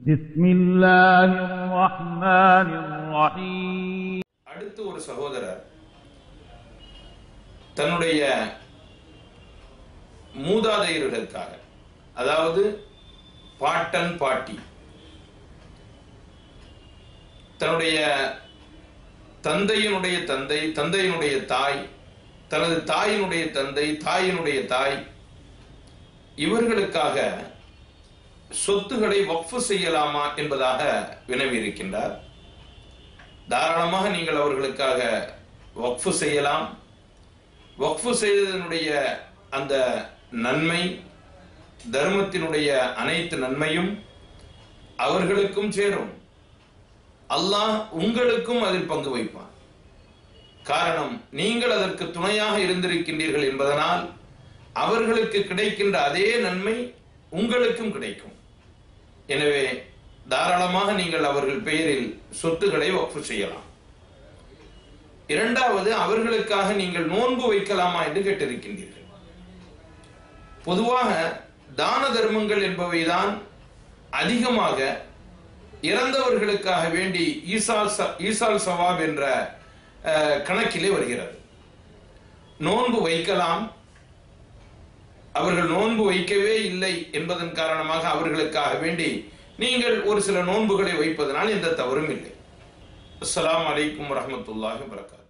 பிஸ்மில்லாஹிர்ரஹ்மானிர்ரஹீம். அடுத்து ஒரு சகோதரர் தன்னுடைய மூதாதையர்களுக்காக, அதாவது பாட்டன் பாட்டி, தன்னுடைய தந்தையினுடைய தந்தை, தந்தையினுடைய தாய், தனது தாயினுடைய தந்தை, தாயினுடைய தாய், இவர்களுக்காக சொத்துக்களை வக்ஃப் செய்யலாமா என்பதாக வினவி இருக்கின்றார். தாராளமாக நீங்கள் அவர்களுக்காக வக்ஃப் செய்யலாம். வக்ஃப் செய்ததனுடைய அந்த நன்மை, தர்மத்தினுடைய அனைத்து நன்மையும் அவர்களுக்கும் சேரும். அல்லாஹ் உங்களுக்கும் அதில் பங்கு வைப்பான். காரணம், நீங்கள் அதற்கு துணையாக இருந்திருக்கின்றீர்கள் என்பதனால் அவர்களுக்கு கிடைக்கின்ற அதே நன்மை உங்களுக்கும் கிடைக்கும். எனவே தாராளமாக நீங்கள் அவர்கள் பெயரில் சொத்துக்களை வக்ஃப் செய்யலாம். இரண்டாவது, அவர்களுக்காக நீங்கள் நோன்பு வைக்கலாமா என்று கேட்டிருக்கின்றீர்கள். பொதுவாக தான தர்மங்கள் என்பவைதான் அதிகமாக இறந்தவர்களுக்காக வேண்டி ஈசால் சவாப் என்ற கணக்கிலே வருகிறது. நோன்பு வைக்கலாம். அவர்கள் நோன்பு வைக்கவே இல்லை என்பதன் காரணமாக அவர்களுக்காக வேண்டி நீங்கள் ஒரு சில நோன்புகளை வைப்பதனால் எந்த தவறும் இல்லை. அஸ்ஸலாமு அலைக்கும் வரஹ்மத்துல்லாஹி வபரகாத்துஹு.